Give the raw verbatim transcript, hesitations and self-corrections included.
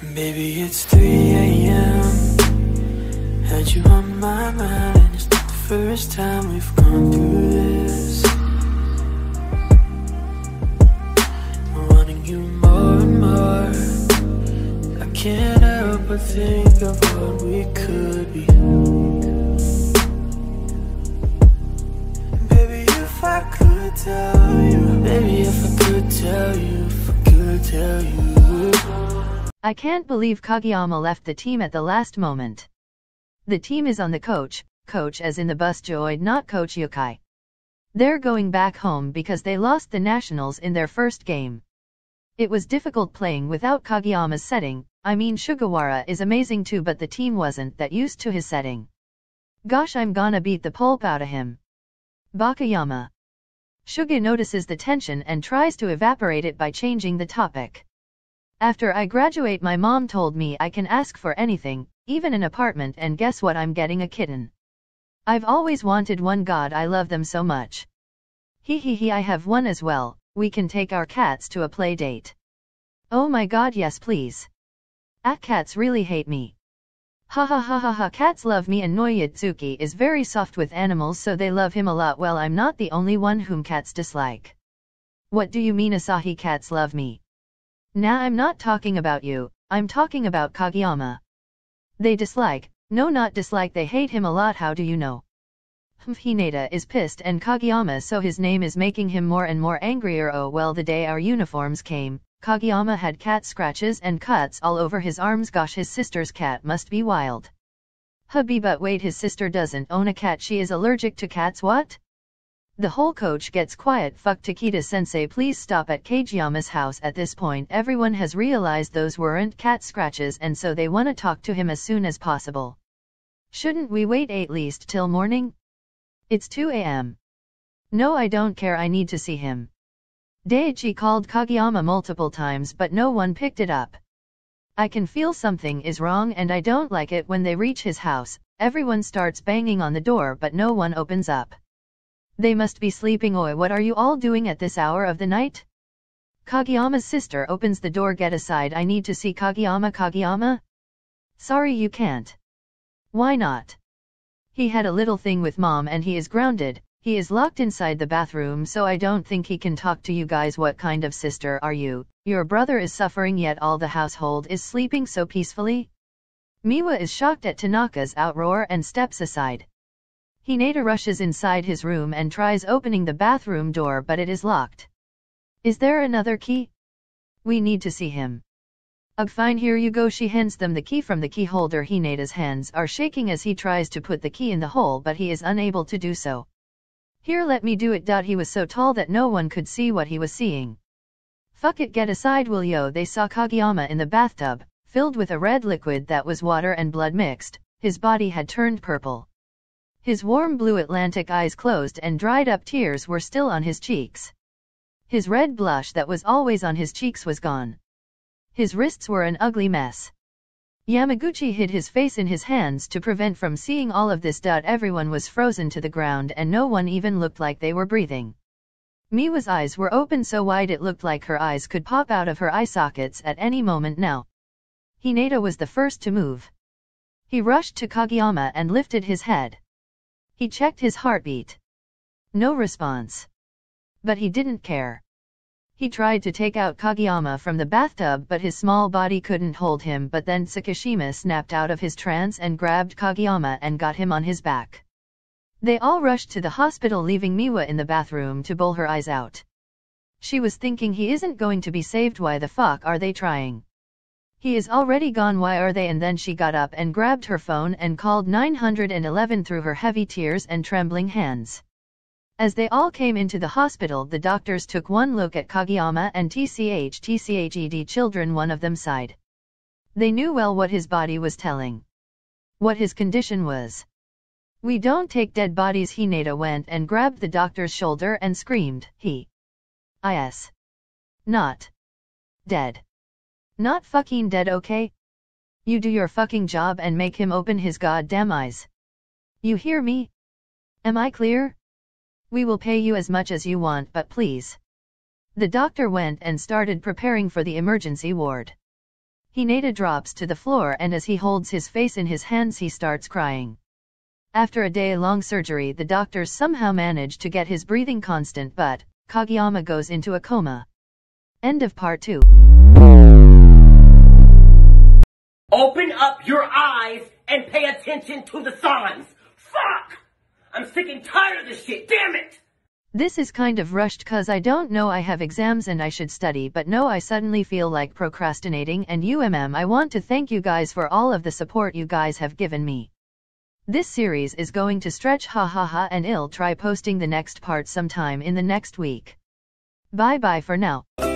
Baby, it's three a m Had you on my mind, and it's not the first time we've gone through this. I'm wanting you more and more. I can't help but think of what we could be. Baby, if I could tell you, baby, if I could tell you, if I could tell you. I can't believe Kageyama left the team at the last moment. The team is on the coach, coach as in the bus joy, not Coach Yukai. They're going back home because they lost the nationals in their first game. It was difficult playing without Kageyama's setting. I mean, Sugawara is amazing too, but the team wasn't that used to his setting. Gosh, I'm gonna beat the pulp out of him. Bakayama. Suga notices the tension and tries to evaporate it by changing the topic. After I graduate, my mom told me I can ask for anything, even an apartment, and guess what, I'm getting a kitten. I've always wanted one, God, I love them so much. Hee hee hee, I have one as well. We can take our cats to a play date. Oh my God, yes please. Ah, cats really hate me. Ha ha ha ha ha, cats love me, and Noyatsuki is very soft with animals, so they love him a lot. Well, I'm not the only one whom cats dislike. What do you mean, Asahi? Cats love me. Nah, I'm not talking about you, I'm talking about Kageyama. They dislike, no, not dislike, they hate him a lot. How do you know? Hinata is pissed and Kageyama, so his name is making him more and more angrier. Oh well, the day our uniforms came, Kageyama had cat scratches and cuts all over his arms. Gosh, his sister's cat must be wild. Hubby, but wait, his sister doesn't own a cat, she is allergic to cats? What? The whole coach gets quiet. Fuck, Takeda-sensei, please stop at Kageyama's house. At this point everyone has realized those weren't cat scratches, and so they want to talk to him as soon as possible. Shouldn't we wait at least till morning? It's two a m No, I don't care, I need to see him. Daichi called Kageyama multiple times but no one picked it up. I can feel something is wrong and I don't like it. When they reach his house, everyone starts banging on the door but no one opens up. They must be sleeping. Oi, what are you all doing at this hour of the night? Kageyama's sister opens the door. Get aside, I need to see Kageyama. Kageyama? Sorry, you can't. Why not? He had a little thing with mom and he is grounded. He is locked inside the bathroom, so I don't think he can talk to you guys. What kind of sister are you? Your brother is suffering yet all the household is sleeping so peacefully? Miwa is shocked at Tanaka's outroar and steps aside. Hinata rushes inside his room and tries opening the bathroom door, but it is locked. Is there another key? We need to see him. Ugh, fine, here you go. She hands them the key from the key holder. Hinata's hands are shaking as he tries to put the key in the hole, but he is unable to do so. Here, let me do it. He was so tall that no one could see what he was seeing. Fuck it, get aside, will yo. They saw Kageyama in the bathtub, filled with a red liquid that was water and blood mixed. His body had turned purple. His warm blue Atlantic eyes closed and dried up tears were still on his cheeks. His red blush that was always on his cheeks was gone. His wrists were an ugly mess. Yamaguchi hid his face in his hands to prevent from seeing all of this. Everyone was frozen to the ground and no one even looked like they were breathing. Miwa's eyes were open so wide it looked like her eyes could pop out of her eye sockets at any moment now. Hinata was the first to move. He rushed to Kageyama and lifted his head. He checked his heartbeat. No response. But he didn't care. He tried to take out Kageyama from the bathtub but his small body couldn't hold him. But then Tsukishima snapped out of his trance and grabbed Kageyama and got him on his back. They all rushed to the hospital, leaving Miwa in the bathroom to bowl her eyes out. She was thinking, he isn't going to be saved. Why the fuck are they trying? He is already gone, why are they? And then she got up and grabbed her phone and called nine one one through her heavy tears and trembling hands. As they all came into the hospital, the doctors took one look at Kageyama and tch tched children. One of them sighed. They knew well what his body was telling. What his condition was. We don't take dead bodies. Hinata went and grabbed the doctor's shoulder and screamed, he is not dead. Not fucking dead, okay? You do your fucking job and make him open his goddamn eyes. You hear me? Am I clear? We will pay you as much as you want, but please. The doctor went and started preparing for the emergency ward. Hinata drops to the floor and as he holds his face in his hands he starts crying. After a day-long surgery the doctors somehow manage to get his breathing constant but Kageyama goes into a coma. End of part two. Open up your eyes and pay attention to the signs. Fuck! I'm sick and tired of this shit, damn it! This is kind of rushed cause I don't know I have exams and I should study but no I suddenly feel like procrastinating and umm I want to thank you guys for all of the support you guys have given me. This series is going to stretch ha ha ha and I'll try posting the next part sometime in the next week. Bye bye for now.